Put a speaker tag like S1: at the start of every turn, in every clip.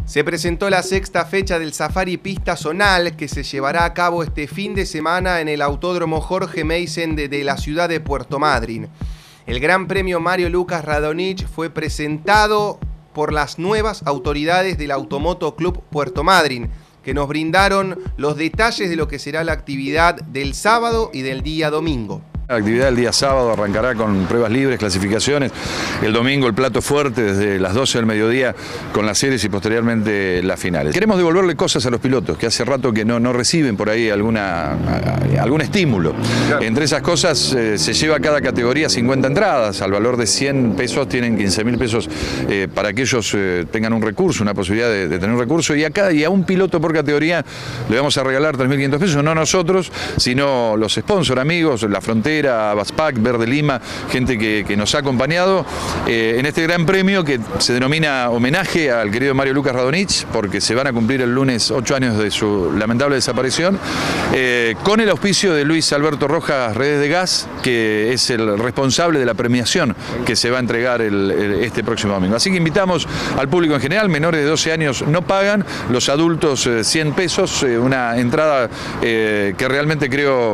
S1: Se presentó la sexta fecha del Safari Pista Zonal que se llevará a cabo este fin de semana en el Autódromo Jorge Meysen de la ciudad de Puerto Madryn. El Gran Premio Mario Lucas Radonich fue presentado por las nuevas autoridades del Automoto Club Puerto Madryn, que nos brindaron los detalles de lo que será la actividad del sábado y del día domingo.
S2: La actividad del día sábado arrancará con pruebas libres, clasificaciones. El domingo el plato fuerte desde las 12 del mediodía con las series y posteriormente las finales. Queremos devolverle cosas a los pilotos que hace rato que no reciben por ahí algún estímulo. Claro. Entre esas cosas se lleva a cada categoría 50 entradas. Al valor de 100 pesos tienen 15.000 pesos para que ellos tengan un recurso, una posibilidad de tener un recurso. Y a un piloto por categoría le vamos a regalar 3.500 pesos, no nosotros, sino los sponsors, amigos, La Frontera, Baspac, Verde Lima, gente que nos ha acompañado en este gran premio que se denomina homenaje al querido Mario Lucas Radonich, porque se van a cumplir el lunes 8 años de su lamentable desaparición, con el auspicio de Luis Alberto Rojas Redes de Gas, que es el responsable de la premiación que se va a entregar este próximo domingo. Así que invitamos al público en general, menores de 12 años no pagan, los adultos 100 pesos, una entrada que realmente creo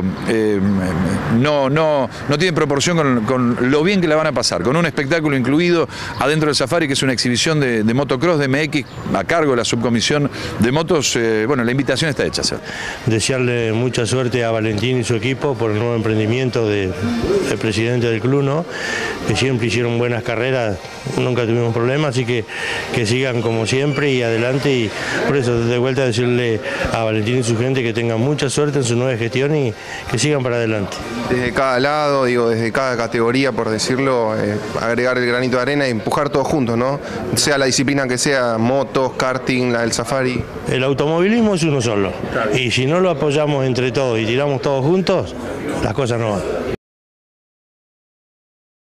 S2: no tiene proporción con lo bien que la van a pasar, con un espectáculo incluido adentro del Safari, que es una exhibición de motocross de MX a cargo de la subcomisión de motos. Bueno, la invitación está hecha.
S3: Desearle mucha suerte a Valentín y su equipo por el nuevo emprendimiento del presidente del club, ¿no? Que siempre hicieron buenas carreras, nunca tuvimos problemas, así que sigan como siempre y adelante, y por eso de vuelta decirle a Valentín y su gente que tengan mucha suerte en su nueva gestión y que sigan para adelante.
S1: Desde cada lado, desde cada categoría, por decirlo, agregar el granito de arena y empujar todos juntos, ¿no? Sea la disciplina que sea, motos, karting, el Safari.
S3: El automovilismo es uno solo, claro. Y si no lo apoyamos entre todos y tiramos todos juntos, las cosas no van.